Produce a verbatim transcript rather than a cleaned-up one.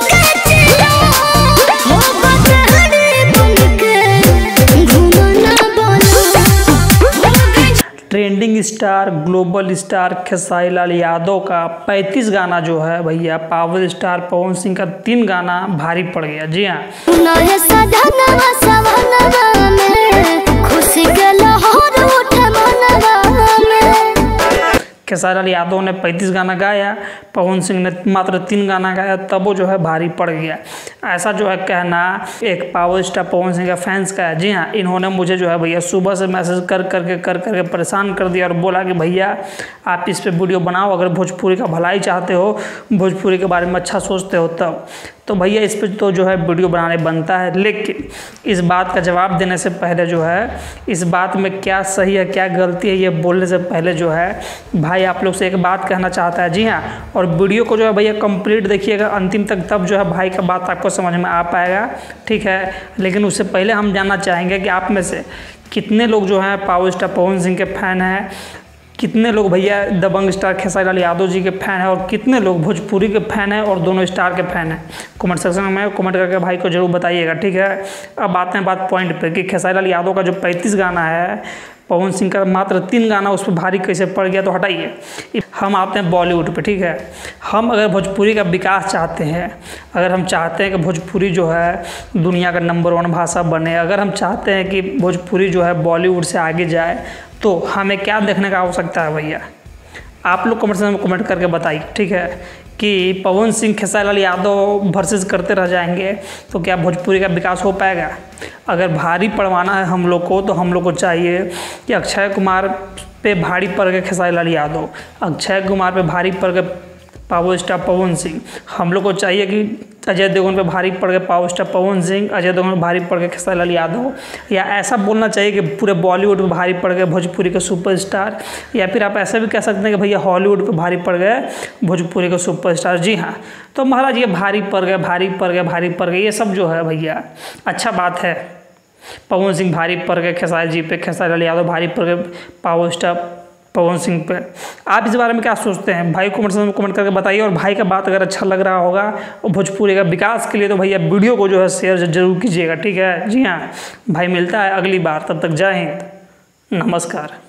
Trending star global star Khesari Lal Yadav का पैंतीस गाना जो है भैया पावर स्टार पवन सिंह का तीन गाना भारी पड़ गया। जी हाँ, खेसारी लाल यादव ने पैंतीस गाना गाया, पवन सिंह ने मात्र तीन गाना गाया, तब वो जो है भारी पड़ गया। ऐसा जो है कहना एक पावर स्टार पवन सिंह का फैंस का है। जी हाँ, इन्होंने मुझे जो है भैया सुबह से मैसेज कर करके कर करके परेशान कर दिया और बोला कि भैया आप इस पे वीडियो बनाओ, अगर भोजपुरी का भलाई चाहते हो, भोजपुरी के बारे में अच्छा सोचते हो तब तो भैया इस पे तो जो है वीडियो बनाने बनता है। लेकिन इस बात का जवाब देने से पहले जो है इस बात में क्या सही है क्या गलती है ये बोलने से पहले जो है भाई आप लोग से एक बात कहना चाहता है। जी हाँ, और वीडियो को जो है भैया कंप्लीट देखिएगा अंतिम तक, तब जो है भाई का बात आपको समझ में आ पाएगा। ठीक है, लेकिन उससे पहले हम जानना चाहेंगे कि आप में से कितने लोग जो हैं पावर स्टार पवन सिंह के फैन हैं, कितने लोग भैया दबंग स्टार खेसारी लाल यादव जी के फैन हैं और कितने लोग भोजपुरी के फैन हैं और दोनों स्टार के फैन हैं। कमेंट सेक्शन में कमेंट करके भाई को जरूर बताइएगा। ठीक है, अब आते हैं बात पॉइंट पे कि खेसारी लाल यादव का जो पैंतीस गाना है, पवन सिंह का मात्र तीन गाना उस पर भारी कैसे पड़ गया, तो हटाइए हम आते हैं बॉलीवुड पे। ठीक है, हम अगर भोजपुरी का विकास चाहते हैं, अगर हम चाहते हैं कि भोजपुरी जो है दुनिया का नंबर वन भाषा बने, अगर हम चाहते हैं कि भोजपुरी जो है बॉलीवुड से आगे जाए, तो हमें क्या देखने का आवश्यकता है भैया, आप लोग कमेंट में कमेंट करके बताइए। ठीक है, कि पवन सिंह खेसारी लाल यादव वर्सेस करते रह जाएंगे तो क्या भोजपुरी का विकास हो पाएगा? अगर भारी पड़वाना है हम लोग को तो हम लोग को चाहिए कि अक्षय कुमार पे भारी पड़ गए खेसारी लाल यादव, अक्षय कुमार पे भारी पड़ गए पावर स्टार पवन सिंह, हम लोग को चाहिए कि अजय देवगन पे भारी पड़ गए पावर स्टार पवन सिंह, अजय देवगन पे भारी पड़ गए खेसारी लाल यादव, या ऐसा बोलना चाहिए कि पूरे बॉलीवुड पे भारी पड़ गए भोजपुरी के सुपरस्टार, या फिर आप ऐसा भी कह सकते हैं कि भैया हॉलीवुड पे भारी पड़ गए भोजपुरी के सुपरस्टार। जी हाँ, तो महाराज ये भारी पड़ गए भारी पड़ गए भारी पड़ गए ये सब जो है भैया अच्छा बात है। पवन सिंह भारी पड़ गए खेसारी जी पे, खेसारी लाल यादव भारी पड़ गए पावर स्टार पवन सिंह पे। आप इस बारे में क्या सोचते हैं भाई कमेंट में कमेंट करके बताइए। और भाई का बात अगर अच्छा लग रहा होगा और भोजपुरी का विकास के लिए तो भैया वीडियो को जो है शेयर जरूर कीजिएगा। ठीक है, जी हाँ भाई, मिलता है अगली बार, तब तक जय हिंद, नमस्कार।